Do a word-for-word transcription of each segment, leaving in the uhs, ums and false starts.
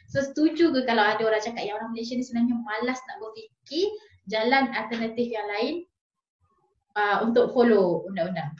So setuju ke kalau ada orang cakap yang orang Malaysia ni sebenarnya malas nak berfikir jalan alternatif yang lain uh, untuk follow undang-undang?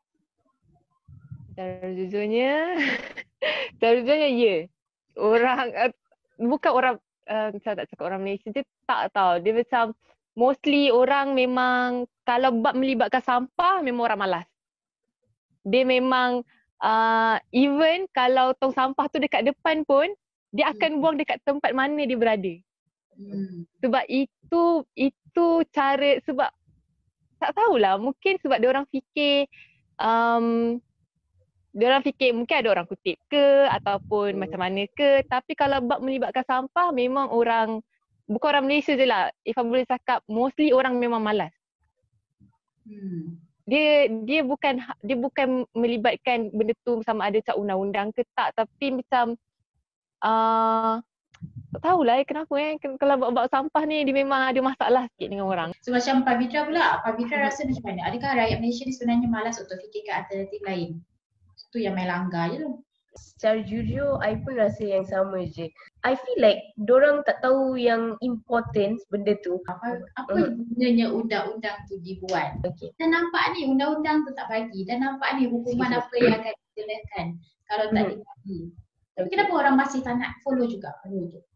Sejujurnya, sejujurnya ya. Orang, uh, bukan orang, uh, saya tak cakap orang Malaysia je, tak tahu. Dia macam, mostly orang memang, kalau bab melibatkan sampah, memang orang malas. Dia memang, uh, even kalau tong sampah tu dekat depan pun, dia akan buang dekat tempat mana dia berada. Hmm. Sebab itu, itu cara, sebab, tak tahulah, mungkin sebab dia orang fikir, um, dia orang fikir mungkin ada orang kutip ke ataupun hmm. macam mana ke, tapi kalau bab melibatkan sampah memang orang, bukan orang Malaysia je lah, if I boleh cakap mostly orang memang malas. Hmm. Dia dia bukan dia bukan melibatkan benda tu sama ada macam undang-undang ke tak, tapi macam uh, tak tahulah eh, kenapa eh kalau bab-bab sampah ni dia memang ada masalah sikit dengan orang. So macam Pavitra pula, Pavitra rasa macam mana? Adakah rakyat Malaysia ni sebenarnya malas untuk fikirkan alternatif lain? Tu yang main langgar je tu. Secara jujur, I pun rasa yang sama je. I feel like dorang tak tahu yang importance benda tu. Apa, apa uh. gunanya undang-undang tu dibuat? Okay. Dan nampak ni undang-undang tu tak bagi. Dan nampak ni hukuman apa yang akan dikenakan kalau tak dibagi. Tapi kenapa orang masih tak nak follow juga? Follow je.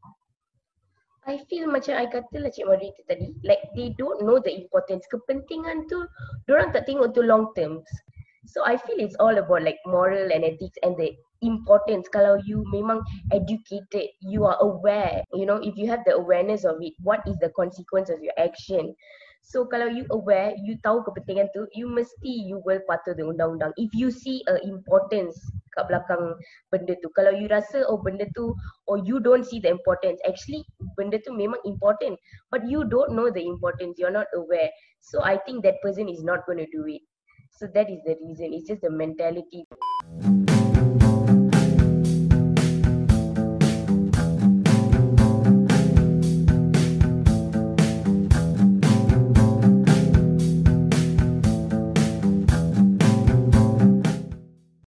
I feel macam I kata lah Cik Marita tadi, like they don't know the importance. Kepentingan tu, dorang tak tengok tu long term. So I feel it's all about like moral and ethics and the importance. Kalau you memang educated, you are aware, you know, if you have the awareness of it, what is the consequence of your action. So kalau you aware, you tahu kepentingan tu, you mesti you will patuh the undang-undang. If you see a importance kat belakang benda tu. Kalau you rasa oh benda tu, or you don't see the importance, actually benda tu memang important, but you don't know the importance, you're not aware. So I think that person is not going to do it. So that is the reason, it's just the mentality.